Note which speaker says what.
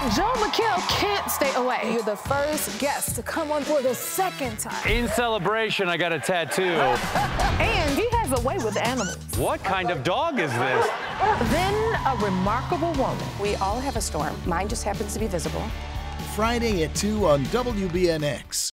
Speaker 1: Joe McHale can't stay away. You're the first guest to come on for the second time.
Speaker 2: In celebration, I got a tattoo.
Speaker 1: And he has a way with animals.
Speaker 2: What kind of dog is this?
Speaker 1: Then a remarkable woman.
Speaker 3: We all have a storm. Mine just happens to be visible.
Speaker 4: Friday at 2 on WBNX.